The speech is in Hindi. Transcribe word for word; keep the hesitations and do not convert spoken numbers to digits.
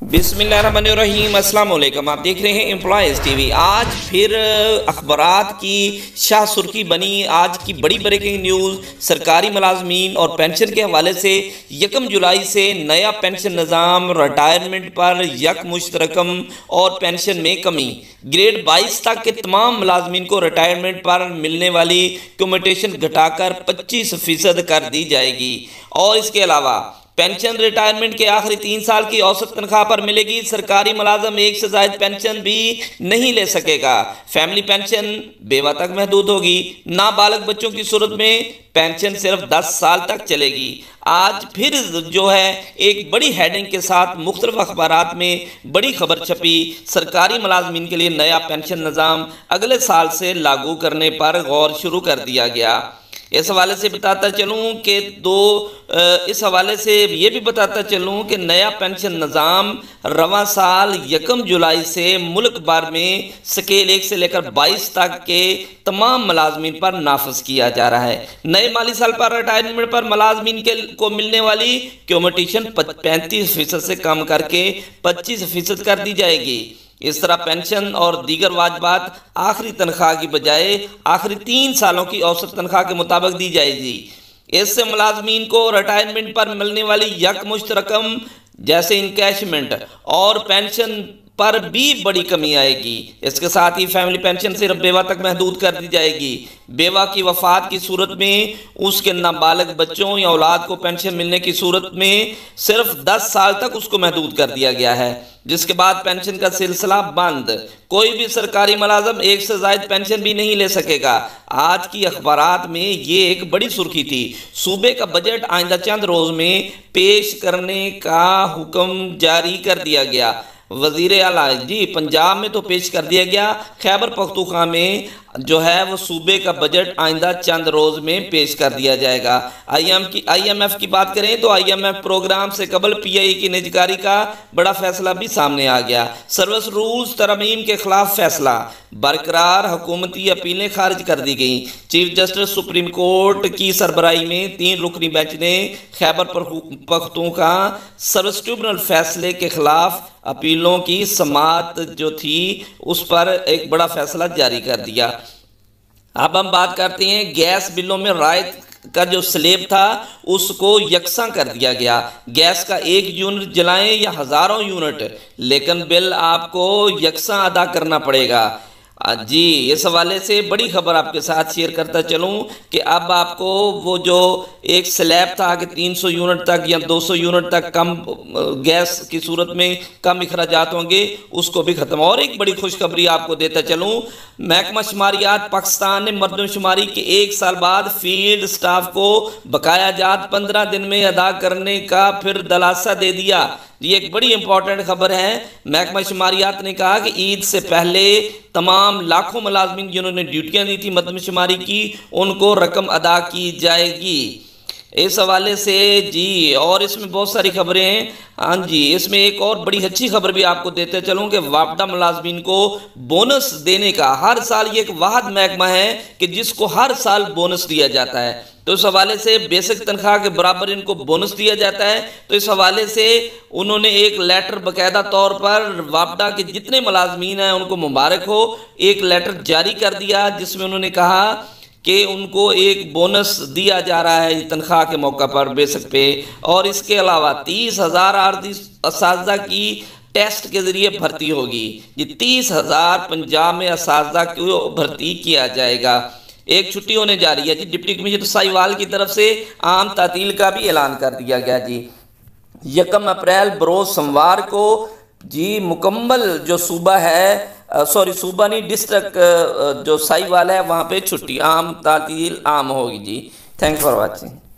बिस्मिल्लाहिर्रहमानिर्रहीम, अस्सलाम वालेकुम। आप देख रहे हैं एम्प्लॉयज़ टीवी। आज फिर अखबारात की शाह सुर्खी बनी। आज की बड़ी ब्रेकिंग न्यूज़ सरकारी मुलाजमीन और पेंशन के हवाले से यकम जुलाई से नया पेंशन निज़ाम, रिटायरमेंट पर यकमुश्त रकम और पेंशन में कमी। ग्रेड बाईस तक के तमाम मुलाजमीन को रिटायरमेंट पर मिलने वाली कम्यूटेशन घटाकर पच्चीस फीसद कर दी जाएगी और इसके अलावा पेंशन रिटायरमेंट के आखिरी तीन साल की औसत तनख्वाह पर मिलेगी। सरकारी मुलाजम एक से ज़ायद पेंशन भी नहीं ले सकेगा। फैमिली पेंशन बेवा तक महदूद होगी। नाबालिग बच्चों की सूरत में पेंशन सिर्फ दस साल तक चलेगी। आज फिर जो है एक बड़ी हेडिंग के साथ मुख्तलिफ अखबारात में बड़ी खबर छपी। सरकारी मुलाजमीन के लिए नया पेंशन निज़ाम अगले साल से लागू करने पर गौर शुरू कर दिया गया। इस हवाले से बताता चलूँ कि दो इस हवाले से ये भी बताता चलूँ कि नया पेंशन निज़ाम रवां साल यकम जुलाई से मुल्क भर में स्केल एक से लेकर बाईस तक के तमाम मुलाजमीन पर नाफिज किया जा रहा है। नए माली साल पर रिटायरमेंट पर मुलाजमीन के को मिलने वाली कम्यूटेशन पैंतीस फीसद से कम करके पच्चीस फीसद कर दी जाएगी। इस तरह पेंशन और दीगर वाजबात आखिरी तनख्वाह की बजाय आखिरी तीन सालों की औसत तनख्वाह के मुताबिक दी जाएगी। इससे मुलाजमीन को रिटायरमेंट पर मिलने वाली यकमुश्त रकम जैसे इनकैशमेंट और पेंशन पर भी बड़ी कमी आएगी। इसके साथ ही फैमिली पेंशन सिर्फ बेवा तक महदूद कर दी जाएगी। बेवा की वफात की सूरत में उसके नाबालिग बच्चों या औलाद को पेंशन मिलने की सूरत में सिर्फ दस साल तक उसको महदूद कर दिया गया है, जिसके बाद पेंशन का सिलसिला बंद। कोई भी सरकारी मुलाजम एक से ज़ायद पेंशन भी नहीं ले सकेगा। आज की अखबारात में ये एक बड़ी सुर्खी थी। सूबे का बजट आइंदा चंद रोज़ में पेश करने का हुक्म जारी कर दिया गया। वज़ीर आला जी पंजाब में तो पेश कर दिया गया, खैबर पख्तूनख्वा में जो है वो सूबे का बजट आइंदा चंद रोज़ में पेश कर दिया जाएगा। आईएम की आईएमएफ की बात करें तो आईएमएफ प्रोग्राम से कबल पीआई की निजकारी का बड़ा फैसला भी सामने आ गया। सर्विस रूल्स तरमीम के खिलाफ फैसला बरकरार, हुकूमती अपीलें खारिज कर दी गई। चीफ जस्टिस सुप्रीम कोर्ट की सरबराही में तीन रुकनी बेंच ने खैबर पख्तूनख्वा सर्विस ट्रिब्यूनल फैसले के खिलाफ अपीलों की समाअत जो थी उस पर एक बड़ा फैसला जारी कर दिया। अब हम बात करते हैं गैस बिलों में रायत का जो स्लेब था उसको यकसा कर दिया गया। गैस का एक यूनिट जलाएं या हज़ारों यूनिट, लेकिन बिल आपको यकसा अदा करना पड़ेगा। जी इस हवाले से बड़ी खबर आपके साथ शेयर करता चलूँ कि अब आपको वो जो एक स्लैब था कि तीन सौ यूनिट तक या दो सौ यूनिट तक कम गैस की सूरत में कम अखराजात होंगे, उसको भी ख़त्म। और एक बड़ी खुशखबरी आपको देता चलूँ, महकमा शुमारियात पाकिस्तान ने मरदमशुमारी के एक साल बाद फील्ड स्टाफ को बकाया जात पंद्रह दिन में अदा करने का फिर दलासा दे दिया। ये एक बड़ी इंपॉर्टेंट खबर है। महकमा शुमारियात ने कहा कि ईद से पहले तमाम लाखों मुलाजमीन जिन्होंने ड्यूटियां दी थी मरदमशुमारी की, उनको रकम अदा की जाएगी। इस हवाले से जी और इसमें बहुत सारी खबरें हैं। हाँ जी, इसमें एक और बड़ी अच्छी खबर भी आपको देते चलूँ कि वापडा मुलाजमीन को बोनस देने का हर साल ये एक वाहद महकमा है कि जिसको हर साल बोनस दिया जाता है। तो इस हवाले से बेसिक तनख्वाह के बराबर इनको बोनस दिया जाता है। तो इस हवाले से उन्होंने एक लेटर बाकायदा तौर पर वापडा के जितने मुलाजमीन हैं उनको मुबारक हो, एक लेटर जारी कर दिया जिसमें उन्होंने कहा कि उनको एक बोनस दिया जा रहा है तनख्वाह के मौका पर बेसिक पे। और इसके अलावा तीस हज़ार आर्जी असातिज़ा की टेस्ट के ज़रिए भर्ती होगी। ये तीस हज़ार पंजाब में असातिज़ा को भर्ती किया जाएगा। एक छुट्टी होने जा रही है जी, डिप्टी कमिश्नर साहिवाल की तरफ से आम तातील का भी ऐलान कर दिया गया जी। यकम अप्रैल बरोज़ सोमवार को जी मुकम्मल जो सूबा है सॉरी सूबा नहीं डिस्ट्रिक्ट जो साहिवाल है वहाँ पे छुट्टी आम तातील आम होगी जी। Thanks for watching.